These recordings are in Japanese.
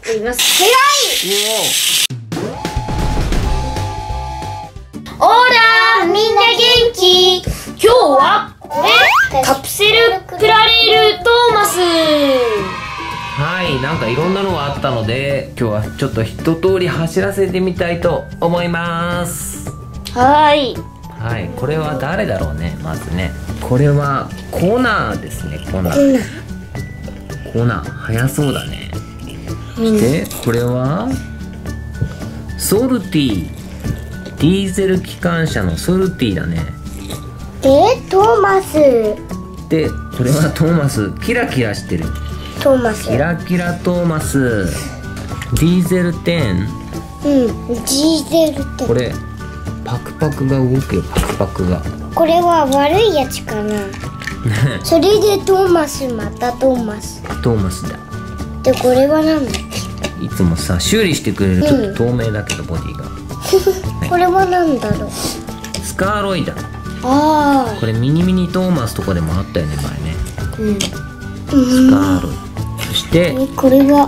います。 早い。 オーラー、みんな元気？今日はこれカプセルプラレールトーマス。 はい、なんかいろんなのがあったので今日はちょっと一通り走らせてみたいと思います。 はい。 はい、これは誰だろうね。まずね、これはコナーですね。コナー速そうだね。でこれはソルティ、ディーゼル機関車のソルティだね。 でトーマス。 でこれはトーマス、キラキラしてる。 トーマス。 キラキラトーマス。ディーゼル10。 ディーゼル10。 これパクパクが動くよ。パクが。 これは悪いやつかな。それでトーマス、またトーマス。 トーマスだ。 でこれはなんだっいつもさ修理してくれる。ちょっと透明だけどボディが、 け。これはなんだろう。 スカーロイだ。 あこれミニミニトーマスとかでもあったよね前ね。スカーロイ。そしてこれは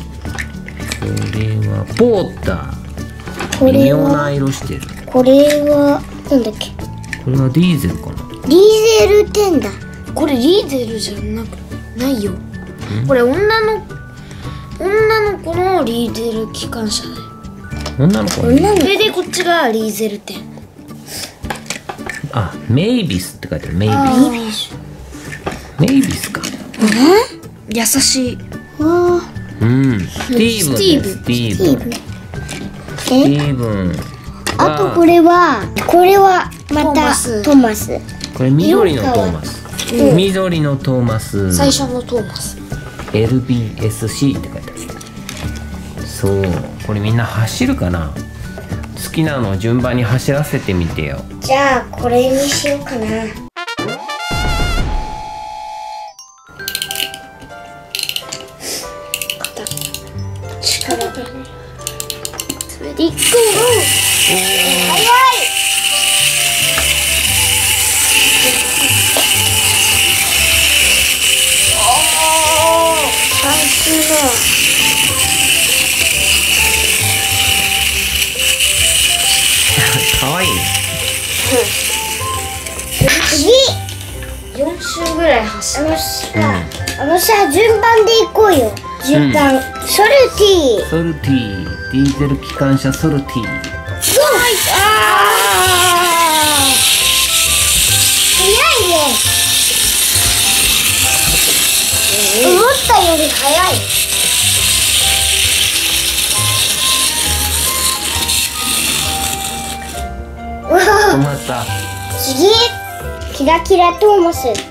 ポーター。微妙な色してる。 これはなんだっけ。 これはディーゼルかな。 ディーゼル10だ。 これリーゼルじゃないよ。これ女の子のリーゼル機関車だよ。 女の子それでこっちがリーゼル10。 あ、メイビスって書いてある。メイビスか。 優しい。 スティーブン。 あとこれはまたトーマス。 これ緑のトーマス。緑のトーマス。 最初のトーマス。 LBSC って書いてある。そう、これみんな走るかな。好きなのを順番に走らせてみてよ。 じゃあこれにしようかな。 力がね。 行く。早い。 かわいい。 次。 4周ぐらい走る。 順番で行こうよ。順番。ソルティ。 ソルティ、ディーゼル機関車ソルティ。 早いね。思ったより早い。 止まった。 次。キラキラトーマス。 また。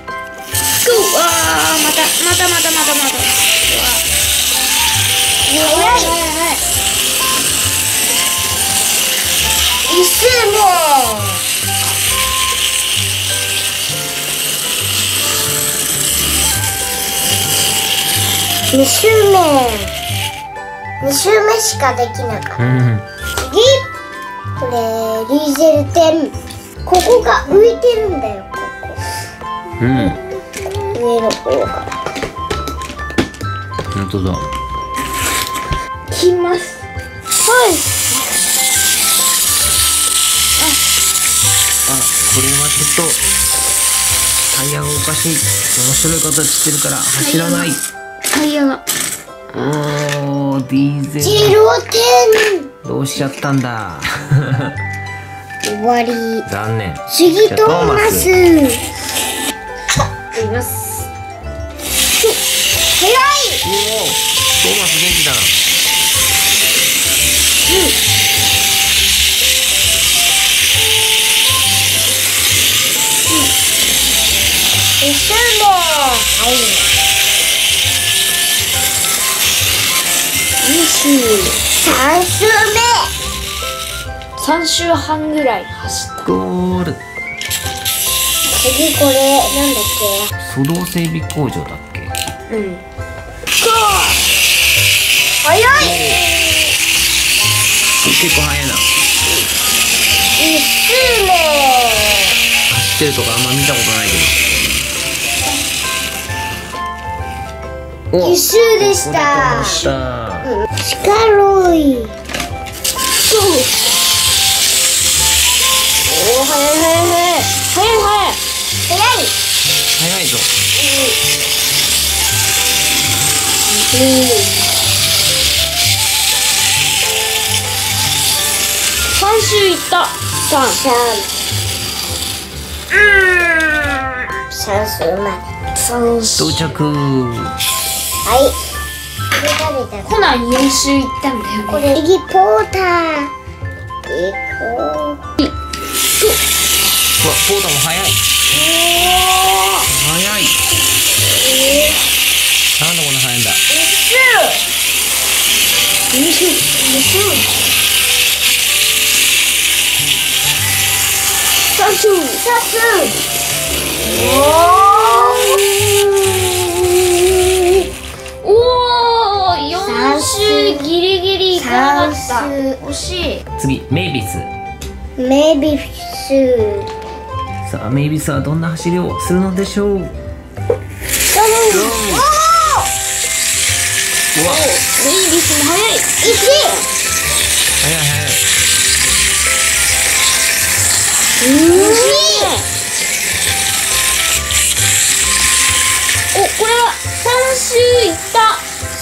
早い。一周目。2周目しかできなかった。次。これリーゼル10。ここが浮いてるんだよ。ここ。上の方が。 本当だ。 来ます。 これはちょっとタイヤがおかしい。面白い形してるから走らない。 タイヤが。 おー、ディーゼル。どうしちゃったんだ。 終わり。 残念。 次トーマス。 います。 早い。 トーマス元気だな。 2周目。3周目。 3周半ぐらい走った。 ゴール。 次これなんだっ粗道整備工場だっけ。 早い。 結構速いな。 1周目。 走ってるとかあんま見たことないけど。 お、 一周でしここで止また。 った。 シカロイ。 おお、早い早い早い早い早い。 早いぞ。 3周いった。3。 算数まで。 到着。 はい。これ食べた。 コナン4周いったんだよね。 これリポーター。 うわ、ポータも早い。早い。なんでこんな早いんだ。 おお、4周ギリギリいかなかった。 算数惜しい。 次、メイビス。 メイビス。 さあ、メイビスはどんな走りをするのでしょう。うわ、 メイビスも早い。 早い早い。 お、これは3周いった。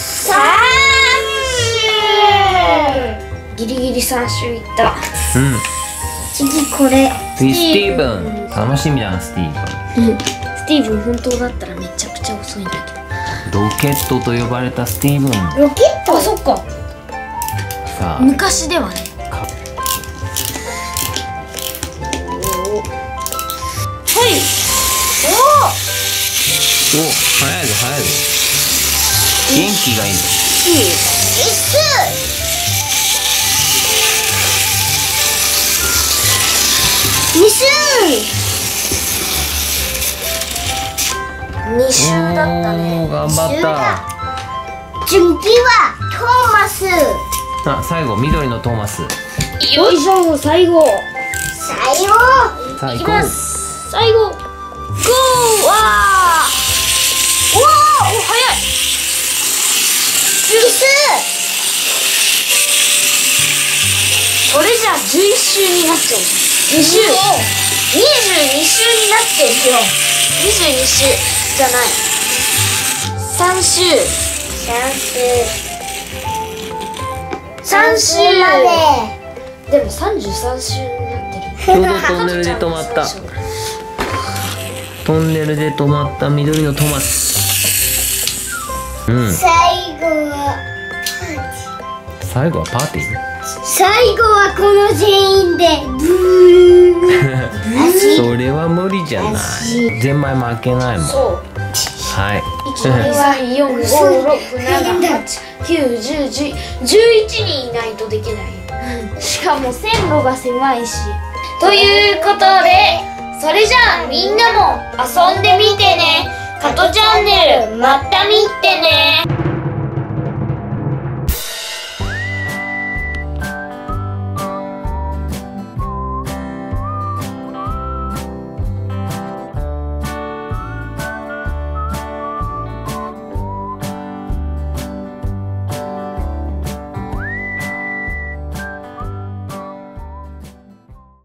ギリギリ3周いった。 うん。 次これ。 次、スティーブン。楽しみだな、スティーブン。 スティーブン本当だったらめちゃくちゃ遅いんだけど。 ロケットと呼ばれたスティーブン。 ロケット。 あ、そっか。 さあ、 昔ではね。はい。 お、早いぞ早いぞ。元気がいいぞ。 2周。 2周だったね。 おー、頑張った。 次はトーマス。 あ、最後、緑のトーマス。 よいしょ、最後。 最後。 さあ、 いき行こう。 ます。最後。ゴー。わー。おお、早い。これじゃ11周になっちゃう。2周。22周になってるよ。22周じゃない。3周。3周まで。 でも33周になってる。 ちょうどトンネルで止まった。トンネルで止まった緑のトーマス。うん。 最後は最後はパーティー。 最後はこの全員でブー。 それは無理じゃない。ゼンマイ負けないもん。 そう。 はい。 1,2,3,4,5,6,7,8,9,10,11人いないとできない。しかも線路が狭いし。ということで、それじゃあみんなも遊んでみてね。加トチャンネルまた見てね。